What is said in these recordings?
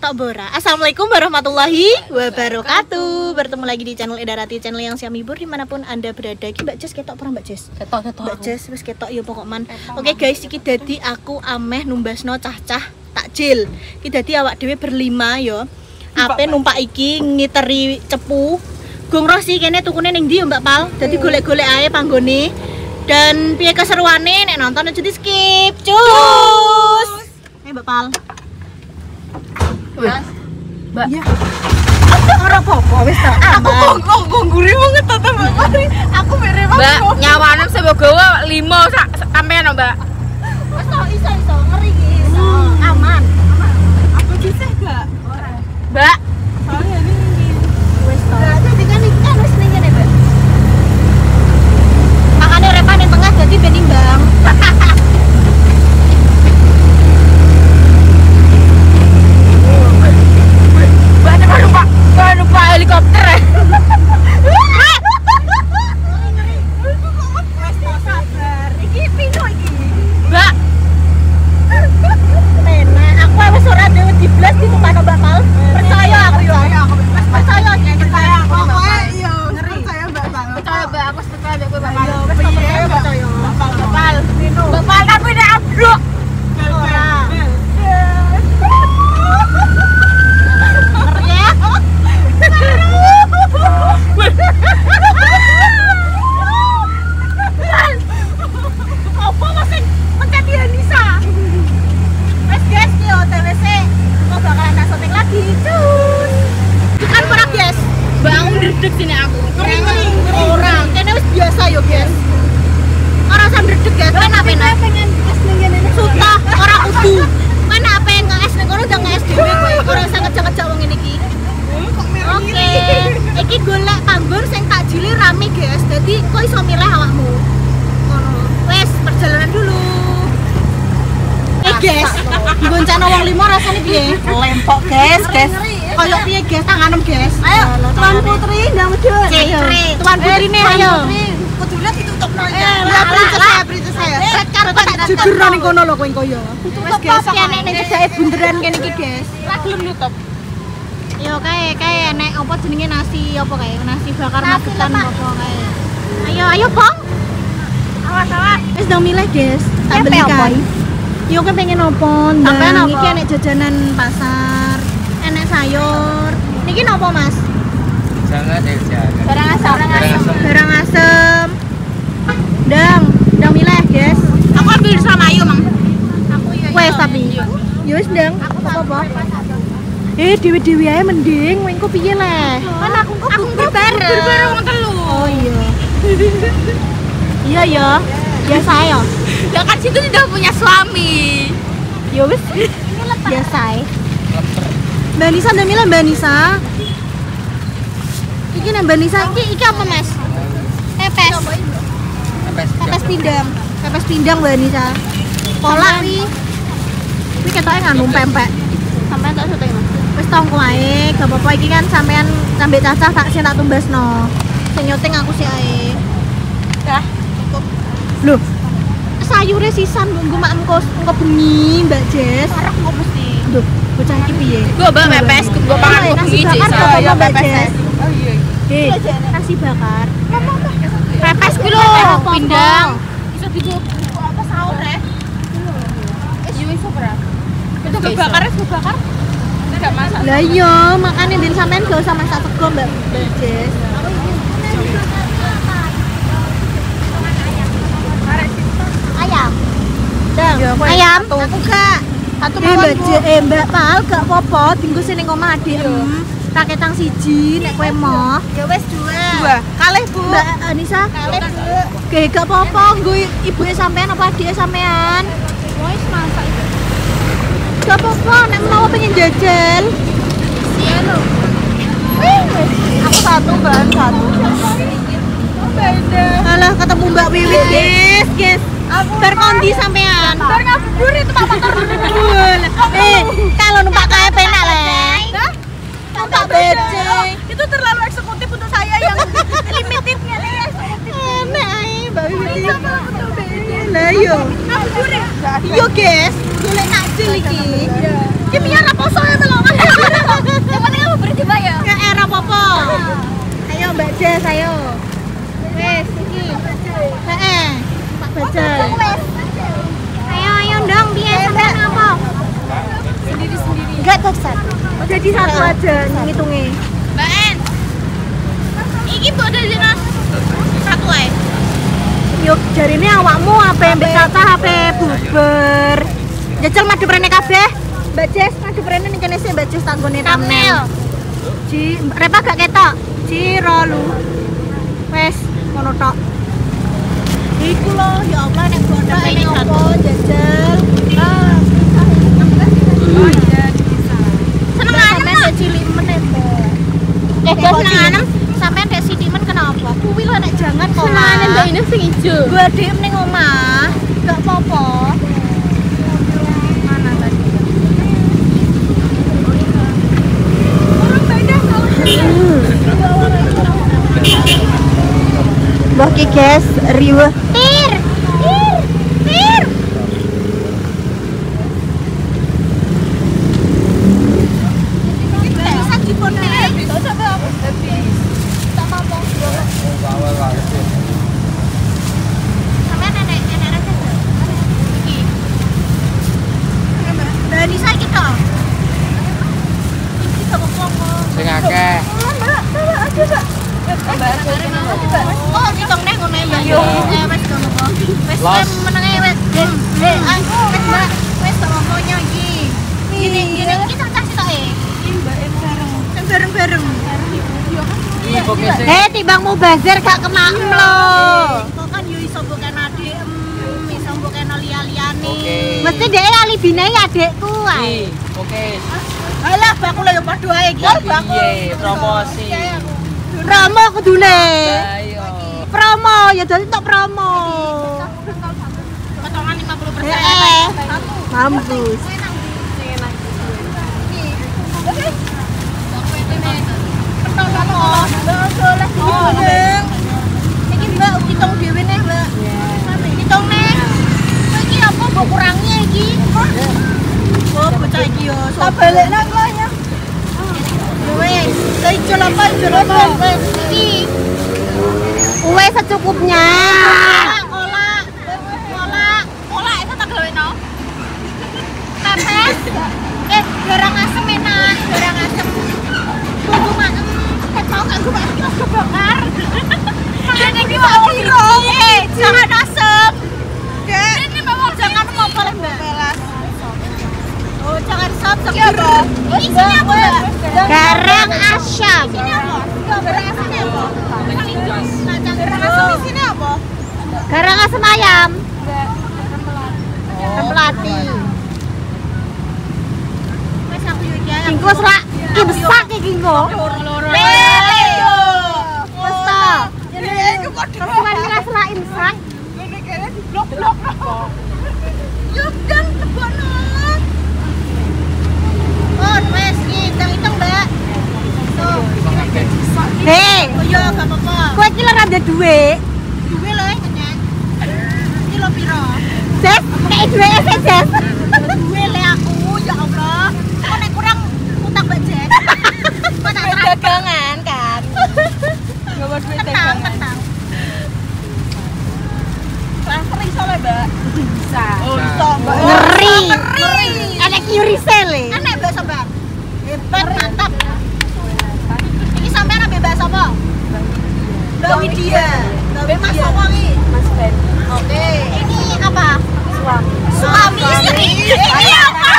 Kok Bora. Assalamualaikum warahmatullahi wabarakatuh. Bertemu lagi di channel Edarati, channel yang siap hibur dimanapun anda berada. Ki Mbak Jess ketok pernah Mbak Jess? Ketok. Mbak Jess wis ketok ya pokok man. Oke guys, iki dadi aku ameh numbasno cah-cah takjil. Iki dadi awak dhewe berlima ya. Ape numpak iki ngiteri cepu. Gong roh sih kene tukune ning ndi ya Mbak Pal. Dadi golek-golek ae panggone. Dan piye keseruane nek nonton aja di skip. Cus. Mbak Pal. Mbak. Iya. Ora apa-apa wis ta. Aku kok gurih banget ta Mbak Pari. Aku mere banget. Mbak, nyawane sebogowo 5 sak sampean Mbak. Wis to iso ngeri iki iso. Aman. Aku bisa gak? Ora. Mbak, Soalnya ini wis to. Lah dadi kan iki kan wis ning kene, Mbak. Makane repan ning tengah dadi ben imbang. lupa helikopter ya. Wes to sabar. Iki pino iki? Mbak, Tenan, aku wis ora dhewe diblas ditumpakno Mbak Pal. Percaya aku yo. Percaya aku. Pokoke iya, percaya Mbak Pal. percaya Mbak, aku percaya Mbak Mbak Pal. Percaya percaya. Mbak Pal, Mbak Pal tapi nek ablok. Ora. Apa masih mencet dia Nisa? Wes guys, yo TWC mau bakalan tak syuting lagi, cus. Bukan pernah guys. Mbak, aku ndredeg sini aku. Ngeri orang, kene wis biasa yo guys. Ora usah ndredeg guys, penak-penak. Sumpah, ora kudu. Mana pengen nge-es ning kono udah nge-es dhewe kowe. Ora usah ngejak-ngejak wong ngene iki. Oke, iki golek panggon sing takjile rame guys. Dadi kok iso milih awakmu. Ngono. Wes, perjalanan dulu. Guys, digoncana wong 5 rasane piye? Lempok, guys. Koyo piye guys, tanganem guys. Ayo, Tuan Putri ndang medun. Tuan Putrine ayo. Kudune ditutupno Ya, princess saya. Red carpet tak jeger ning kono lho kowe koyo. Wes guys, kene ning cedake bunderan kene iki guys. Ora gelem nutup. Yo kae nek apa jenenge nasi apa kae? Nasi bakar magetan apa kae. Ayo Bang. Awas. Wis ndang milih guys. Tak beli kae. Yo kan pengen opo? Sampean apa? Iki enek jajanan pasar, enek sayur. Niki nopo Mas? Jangan jangan. Barang asem. Ndang milih guys. Aku ambil sama Ayu, Mang. Aku yo. Wes tapi. Yo wis ndang. Apa-apa. Dewi-dewi aja mending, wengko piye leh? Kan aku berbareng wong telu. Oh iya. Iya ya. Biasa ya. Ya kan situ sudah punya suami. Ya wis. Biasa ae. Mbak Nisa udah milih Mbak Nisa. Iki nih Mbak Nisa, iki apa Mas? Pepes. Pepes pindang Mbak Nisa. Kolak wi. Iki ketoke nganu pempek. Sampai tak syuting, Mas. Wis tongko ae, gak apa-apa iki kan sampean sampe cacah tak sing tak tumbasno. Sing nyuting aku sih ae. Dah, cukup. Loh. Sayure sisan nggo makemku engko bengi, Mbak Jess. Parek kok mesti. Duh, bocah iki piye? Gua bawa pepes, gua pangan kok Nasi bengi bakar sih. apa Ya Mbak pepes. Jess? Oh iya. Nasi bakar. Pepes ku lho, pindang. Iso dicoba apa sahur ya? Iya iso ora. Itu bakar. Enggak masak. Lah iya, makane ben sampean gak usah masak sego, Mbak Jess. Ayam. Ayam. Aku gak. Mbak Pal gak apa-apa, dinggo sing ning omah adik. Raketang siji nek kowe moh. Ya wis 2. Kalih, Bu. Mbak Anissa, Kalih, Bu. gak apa-apa, nggo ibuke sampean apa adike sampean. Wis masak itu. Gak apa-apa, nek mau pengen jajal. Iya lho. Aku satu, bahan satu. Beda. Alah ketemu Mbak Wiwit, guys. Berkondi sampean. Bar ngabur itu Pak Betul. Kalau numpak KF enak leh. Numpak BC. Itu terlalu eksekutif untuk saya yang limitifnya nih. Enak ae Mbak Wiwit. Lah yo. Yo guys, golek takjil iki. Iki piye ra poso ya melok. Guys, ayo. Wes, iki. Heeh. Pak Bajal. Ayo dong, piye sampean apa? Sendiri-sendiri. Enggak tersan. Jadi satu aja ngitungnya. Mbak En. Iki mbok dadine satu ae. Yuk, jarine awakmu ape mbek Tata ape buber. Jajal madu prene kabeh. Mbak Jess, madu prene ning kene sik Mbak Jess tanggone Thumbnail. Ji, Repa gak ketok. Ji rolu. Wes, ngono tok. Iku lho, ya Allah nek bodoh ini opo jajal. Seneng anem nek cilik meneh, Mbak. Guys, seneng anem sampean dek sidimen kenapa? Kuwi lho nek jangan kok. Seneng anem mbak ini sing ijo. Gua diem ning omah. Gak apa-apa. Mana tadi? Orang beda Mbah ki guys, riweh. Tir. Bisa dipone. Sampean nenek rasa. Iki. Dari saya kita. Iki sama koko. Sing akeh. Oh, ditong neh ngono ya. Wes ngono kok. Wes menenge wes. Wes Mbak, wes tokonya iki. Gini kita kasih tok e. Bareng-bareng. Iki pokoknya Timbangmu bazir gak kemak lho. Kok kan yo iso mboken adek, iso mboken liya-liyane. Mesti dhek alibine ya adekku ae. Oke. Alah, bakul yo padha ae iki. Piye promosi? Promo kudune. Ayo. Promo ya dadi tok promo. Potongan 50%. Mampus. Iki Mbak, hitung dhewe neh, Mbak. Hitung neh. Iki apa mbok kurangi iki? Oh, bocah iki yo. Tak balekna klonya. Wes, ijol apa? Wes iki. Wes secukupnya. Olah itu tak gaweno. Pepes. Garang asem enak, garang asem. Tunggu maem. Mau kan gue kebakar. Ini iki mau piye? Jangan asem. Ini mau Jangan ngopol, Mbak. Oh, jangan sop-sop. Isinya apa, Mbak? Garang asam. Isinya apa? Garang asamnya apa? Garang asam isinya apa? Garang asam ayam. Melati. Wes aku yo iki. Kingko serak. Ki besak iki kok. Lele yo. Wes ta. Iku kok dhewe serak imsak. Ngene kene diblok-blok. Yo dang tebono. Oh, wes iki hitung, Mbak. Tuh. Hei, oh iya gak apa-apa. Kowe iki lho rada duwe. Duwe lho kenyang. Iki lho piro? Ses, nek duwe ses. Duwe le aku, ya Allah. Kok nek kurang utang Mbak Jes. Kok tak dagangan kan. Gawe duit dagangan. Transfer iso le, Mbak. Bisa. Oh, Iso, Mbak. Ngeri. Enek Yuri Sele. Enek Mbak sampean. Hebat, mantap. Iki sampean ambil bahasa apa? Mbak Widya. Mbak Mas apa iki? Mas Ben. Oke. Ini apa? Suami istri. Ini apa?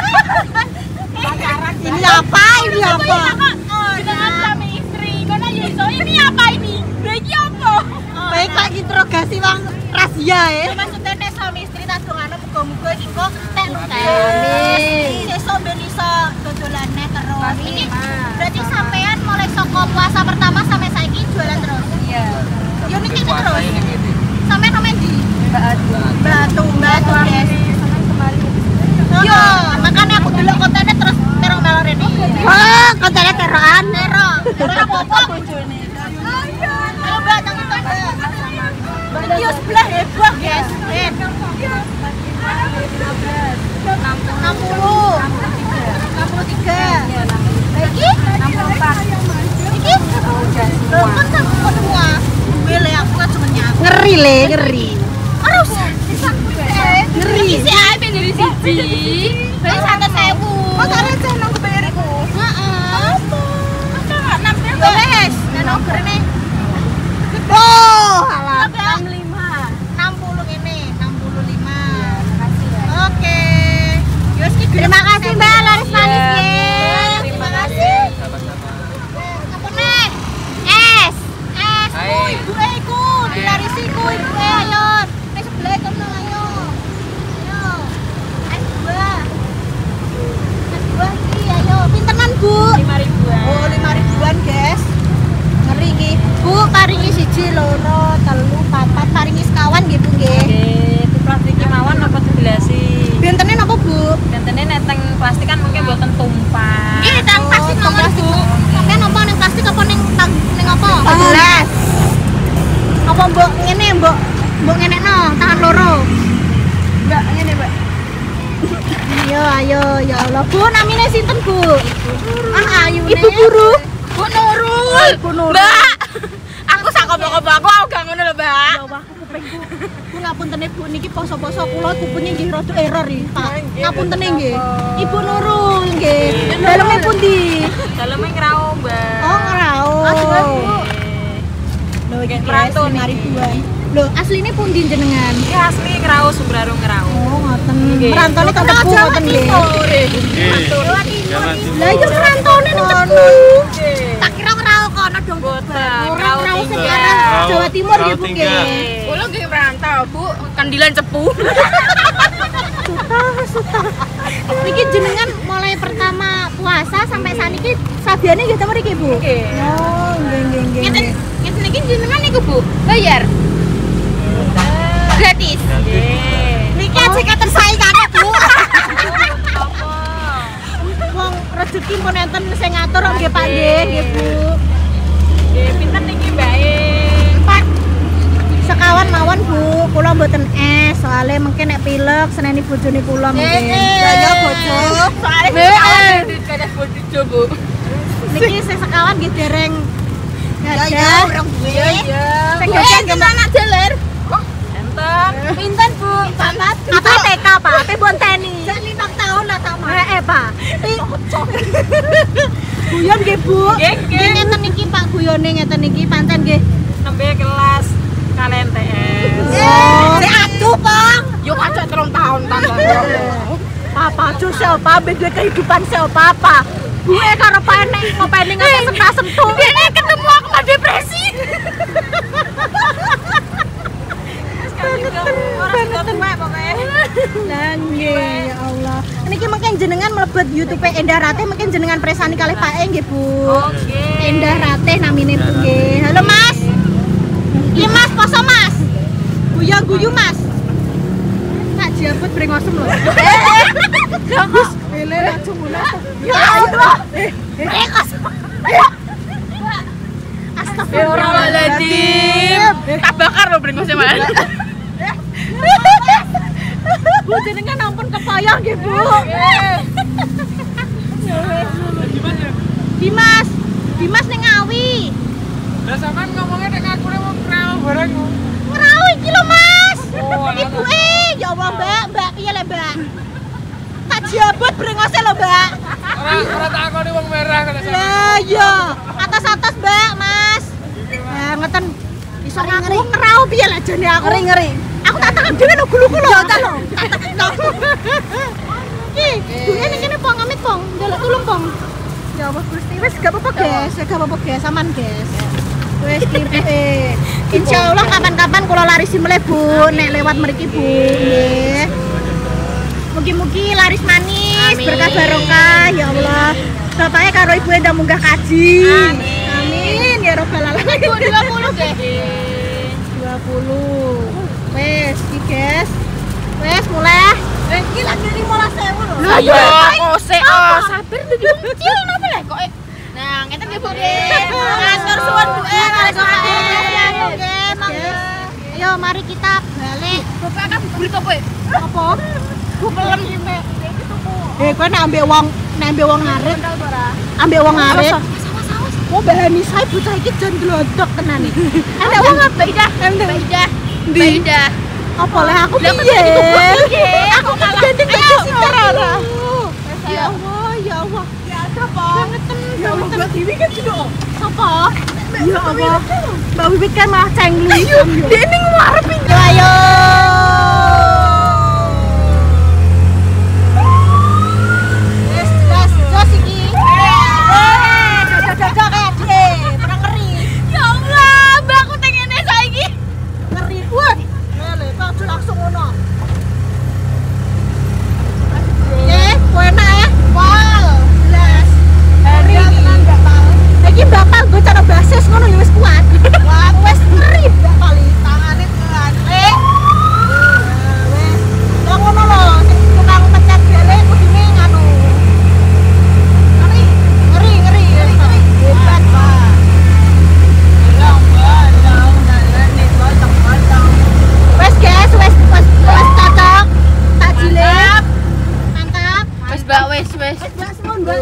Ini apa? Ini apa? Dengan suami istri. Kono ya iso ini apa ini? Lha iki apa? Baik Pak interogasi wong rahasia ya. Maksudnya nek suami istri tak dongane muga-muga iki kok tek Amin. Sesuk ben iso dodolane terus. Iki berarti sampean mulai saka puasa pertama sampai saiki jualan terus. Iya. Yo niki puasa terus. ini gitu. Sampean nomen di Batu, guys. Yo, makanya aku delok kontennya terus terong melor ini. Oh, kontennya teroan. Terong apa-apa bojone. Ayo Mbak, tangan Mbak. Video sebelah heboh, guys. 63. Iki? 64. Iki? Loh, kan le ngeri. Ora usah. Ngeri. Isi ae ben dari siji. Wis 100.000. Kok arep jeneng kebayar iku? Heeh. Masa enggak nampil Yo wes, nang grene. Oh, alah. 65. 60 ngene, 65. Makasih ya. Oke. Yos ki terima kasih Mbak Laris manis nggih. Terima kasih. Apa nih? Es. Es. Ayo. Ibu iku, dilarisiku ibu ayo. Nek sebelah kono ayo. Ayo. Es buah. Es buah iki ayo. Pintenan, Bu? 5.000-an. Oh, 5.000-an, guys. Ngeri iki. Bu, paringi 1, 2, 3, 4, paringi sekawan nggih, Bu nggih. Nggih, di plastik mawon napa digelasi? Bintene napa, Bu? Gantene neteng plastik kan mungkin mboten tumpah. Nggih, tang plastik tang nomor, plastik. Bu. Sampeyan napa ning plastik apa ning ning apa? Gelas. Apa mbok ngene, mbok ngenekno tangan loro? Enggak, ngene, Mbak. Ayo, ya Allah. Bu, namine sinten, Bu? Ayune. Ibu guru. Bu Nurul. Bu Nurul. Mbak. Aku sak kopo-kopo aku gak ngono lho, Mbak. Ya Allah, kuping Bu. Bu ngapuntene Bu niki poso-poso kula kupingnya nggih rada error iki, Pak. Ngapuntene nggih. Ibu Nurul nggih. Daleme pundi? Daleme ngrao, Mbak. Oh, ngerau. Lho, iki Merantau nih. 5.000-an. Lho, asline pundi jenengan? Iki asli ngrao Sumberarung ngrao. Oh, ngoten. Nggih. Merantone teng Tebu ngoten nggih. Nggih. Lah iya merantone nang Tebu. Tak kira ngerau kono dong. Boten, Ngerau ngrao sekarang tinggal. Jawa Timur nggih, Bu nggih. Kulo nggih merantau, Bu. Kandilan cepu. Suta. Niki jenengan mulai pertama puasa sampai saniki sabiane nggih teng mriki, Bu? Nggih. Oh, nggih. Ngeten iki jenengan niku, Bu. Bayar. Gratis. Nggih. Niki aja ketersaingane, Bu. Apa? Wong rezeki pun enten sing ngatur nggih, Pak nggih, Bu. Nggih, pinten niki, Mbak? Pak. Sekawan mawon, Bu. Kula mboten es, soalnya mungkin nek pilek seneni bojone kula mungkin. Lah ya bojo. Soale sekawan kadas bojo, Bu. Niki sing sekawan nggih dereng. Ya, urang duwe. Iya. Sing gajian gimana jaler? Enten. Pinten, Bu? Papat. Apa TK, Pak? Apa bonteni? Jan 5 tahun lah ta, Mas. Pak. Guyon nggih, Bu. Nggih. Ngeten niki Pak guyone ngeten niki pancen nggih. Nembe kelas kalian TS. Si aduh, Bang. Yo kacak 3 tahun tambah. Papa aja siapa beda kehidupan siapa. Gue karo panek ngopeni ngene sentuh. Dene ketemu aku mah depresi. Orang ketemu pokoknya. Nggih, ya Allah. Niki mungkin jenengan mlebet YouTube Endah Ratih mungkin jenengan presani kalih Pak nggih, Bu. Oke. Endah Ratih namine Bu nggih. Halo, Mas. Iya, Mas, poso, Mas. Guyu, Mas. Tak jabut brengosem lho. Bagus. Ele ra cumuna. Ya Allah. Brengosem. Astagfirullahaladzim. Tak bakar lo brengosnya, Mas. Bu jenengan ampun kepoyong nggih, Bu. Dimas ning Ngawi. Lah sampean ngomongnya nek aku mau krao bareng. Ngerau iki lho, Mas. Oh, Ibuke, ya Allah, Mbak, piye le, Mbak? Tak jabut brengose lho, Mbak. Ora takoni wong merah kalau sampean. Lah iya, atas-atas, Mbak, Mas. Nah, ngeten iso ngaku ngerau piye lah jane aku. Ngeri. Aku tak tekan dhewe lho guluku lho. Ya ta lho. Tak tekan. Ki, duwe ning kene Pong amit Pong, njaluk tulung Pong. Ya Allah Gusti, wis gak apa-apa, guys. Aman, guys. Wis ki. Insyaallah kapan-kapan kula larisi mulai Bu, nek lewat mriki Bu, nggih. Mugi-mugi laris manis, berkah barokah ya Allah. Bapaknya karo ibu ndang munggah kaji. Amin ya robbal alamin. 20 deh. 20. Wes, iki guys. Wes mulai. Iki lagi 15.000 lho. Lah ya kose sabar kecil napa lek kok. Nah, ngeten nggih Bu. Matur suwun Bu. Ayo mari kita balik. Bapak kan berita kowe. Apa? Bu pelem iki. Kowe nek ambek wong ngarep. Ambek wong ngarep. Oh, bahani saya bocah iki jan glodok tenan iki. Ada wong apa Ida? Beda. Apa lah aku Lah, piye? Aku malah Ganti Jessica Rara. Ya Allah, ya Allah. Ya ada banget Ya Allah, Mbak Wiwit kan juga. Apa? Ya Allah. Mbak Wiwit kan malah cenglu. Dia ini ngarep ini. Ayo. Jelas iki. Dadah kayak dia. Pernah ngeri. Ya Allah, Mbak aku tengene saiki. Ngeri. Wah. Lele, Pak langsung ngono. Kowe enak ya? Wal, jelas. Hari ini iki bakal gue cara basis ngono ya wis kuat. Wah, wis ngeri bakal tangane tenan. Wis. Lah ngono lho, sing tukang pencet bele kudune nganu. Ngeri. Hebat, Pak. Wes guys, wes cocok. Tak jilid. Mantap. Wis, Mbak, wis. Wes semua Mbak.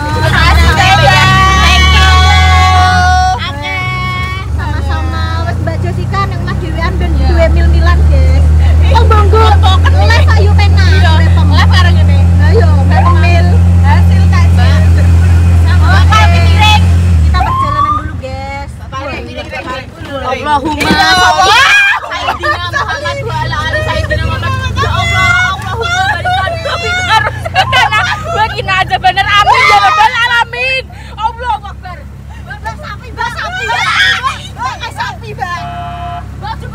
Thank you. Oke. Sama-sama. Wes Mbak Jessica nang Mas Dewian ben duwe mil-milan, guys. Oh, banggo. Les ayo penak. Les bareng ngene. Ayo, mil. Hasil kajian. Sama kami piring. Kita perjalanan dulu, guys. Allahumma Sayyidina Muhammad wa ala ali Sayyidina Muhammad. Ya Allah, Allahumma barik fi karusana wa qina adzabannar. Amin ya rabbal alamin. Allahu akbar. Sapi, Mbak. Sapi, Mbak.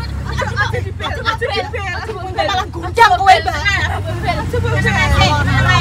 Aja di bel. Malah gunjang kowe, Mbak. Coba